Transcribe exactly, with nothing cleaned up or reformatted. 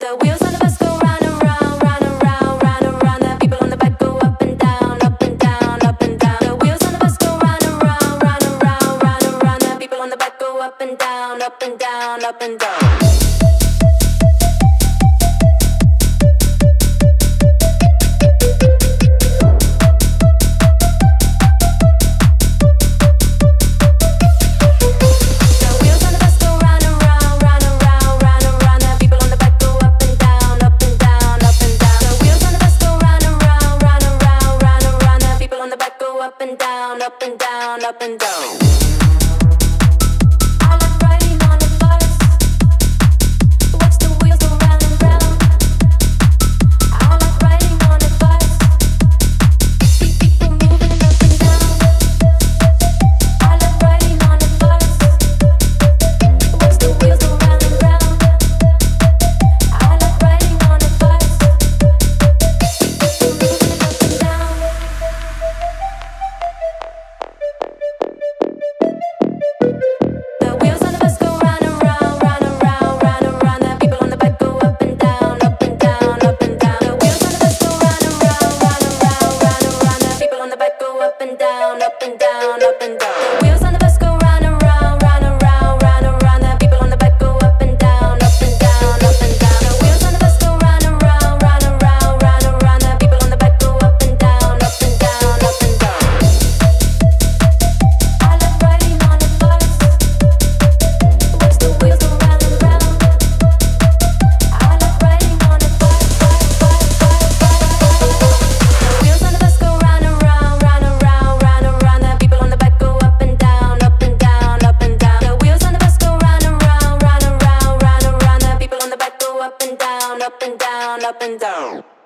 The wheels on the bus go round and round, round and round, round and round. The people on the back go up and down, up and down, up and down. The wheels on the bus go round and round, round and round, round and round. The people on the back go up and down, up and down, up and down. Up and down, up and down, up and down. I like riding on a bus. Watch the wheels go round and round. I like riding on a bus. See people moving up and down. I like riding on a bus. Watch the wheels go round and round. I like riding on a bus. See people moving up and down. Up and down, up and down, up and down. The wheels on the bus go round and round, round and round, round and round. The people on the back go up and down, up and down, up and down. The wheels on the bus go round and round, round and round, round and round. The people on the back go up and down, up and down, up and down. I like riding on a bus. Watch the wheels go round and round. I like riding on a bus, bus, bus, bus, bus, bus. The wheels on the bus go round and round, round and round, round and round. The people on the back go up and down, up and down, up and down. The wheels on the bus go round and round, round and round, round and round. The people on the back go up and down, up and down, up and down.